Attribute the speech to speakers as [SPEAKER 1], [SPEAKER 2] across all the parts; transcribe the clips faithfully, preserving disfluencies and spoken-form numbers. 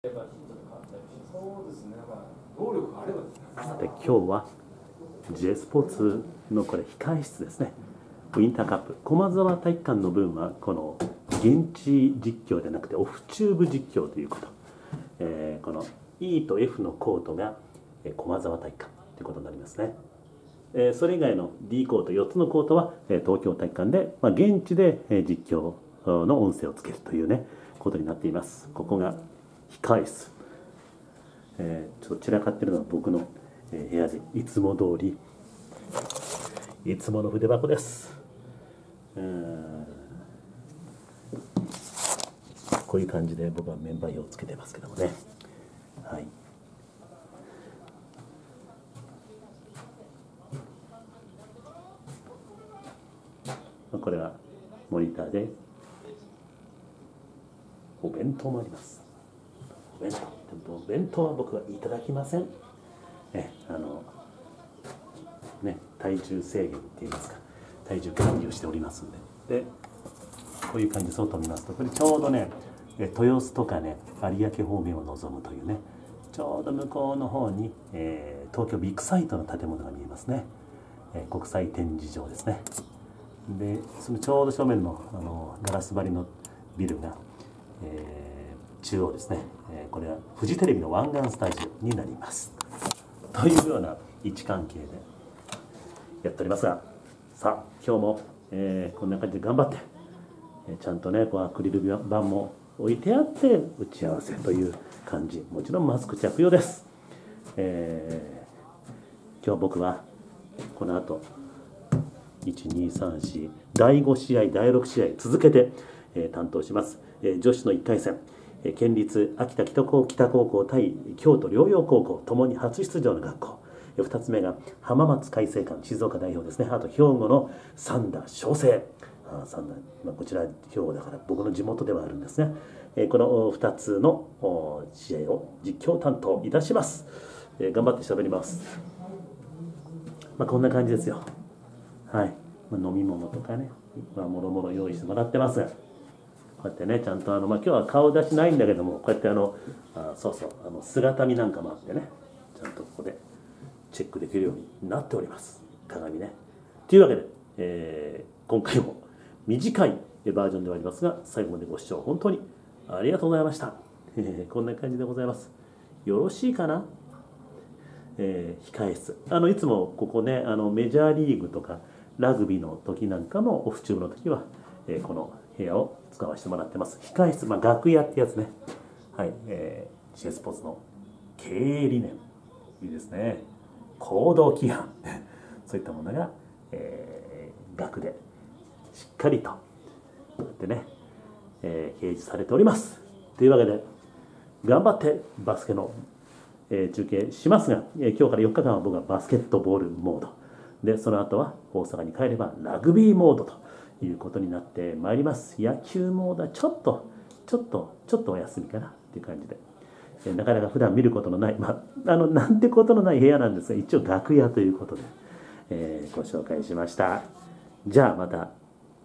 [SPEAKER 1] さて今日は J スポーツのこれ控え室ですね。ウインターカップ駒沢体育館の分はこの現地実況ではなくてオフチューブ実況ということ、えー、この E と F のコートが駒沢体育館ということになりますね。えー、それ以外の D コートよっつのコートは東京体育館で、まあ、現地で実況の音声をつけるというねことになっています。ここが控え室、えー、ちょっと散らかってるのは僕の部屋でいつも通りいつもの筆箱です。うんこういう感じで僕はメンバー用をつけてますけどもね。はい。これはモニターでお弁当もあります。お弁当、お弁当は僕はいただきません。えあのね体重制限っていいますか体重管理をしておりますんで。でこういう感じで外を見ますとこれちょうどね豊洲とかね有明方面を望むというねちょうど向こうの方に、えー、東京ビッグサイトの建物が見えますね。えー、国際展示場ですね。でそのちょうど正面の、あのガラス張りのビルが、えー、中央ですね、えー、これはフジテレビの湾岸スタジオになりますというような位置関係でやっておりますが、さあ今日も、えー、こんな感じで頑張って、えー、ちゃんとねこうアクリル板も置いてあって打ち合わせという感じ、もちろんマスク着用です。えー、今日僕はこの後いち、に、さん、よんだいご試合だいろく試合続けて、えー、担当します、えー、女子のいっかい戦、えー、県立秋田北高校対京都陵陽高校ともに初出場の学校、えー、ふたつめが浜松開誠館静岡代表ですね。あと兵庫の三田翔成、あ三田、まあ、こちら兵庫だから僕の地元ではあるんですね。えー、このふたつの試合を実況担当いたします。えー、頑張って喋ります。まあ、こんな感じですよ。はい、まあ、飲み物とかね、まあ、もろもろ用意してもらってますが、こうやってねちゃんとあの、まあ、今日は顔出しないんだけどもこうやってあのあそうそうあの姿見なんかもあってねちゃんとここでチェックできるようになっております、鏡ね。というわけで、えー、今回も短いバージョンではありますが最後までご視聴本当にありがとうございました。えー、こんな感じでございます。よろしいかな。えー、控え室あのいつもここねあのメジャーリーグとかラグビーの時なんかのオフチューブの時は、えー、この部屋を使わせてもらってます。控え室、まあ、楽屋ってやつね。はい、えー、J スポーツの経営理念いいですね。行動規範そういったものが、えー、額でしっかりとこうやってね、えー、掲示されております。というわけで頑張ってバスケの、えー、中継しますが、えー、今日からよっかかんは僕はバスケットボールモードで、その後は大阪に帰ればラグビーモードということになってまいります。野球モードはちょっとちょっとちょっとお休みかなっていう感じで、えなかなか普段見ることのない、まあ、あのなんてことのない部屋なんですが一応楽屋ということで、えー、ご紹介しました。じゃあまた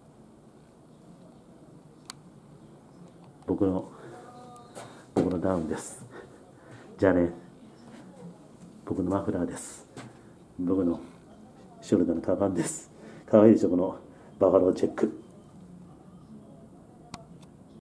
[SPEAKER 1] 僕の僕のダウンです。じゃあね、僕のマフラーです。僕のショルダーのカバンです。かわいいでしょこのバファローチェック。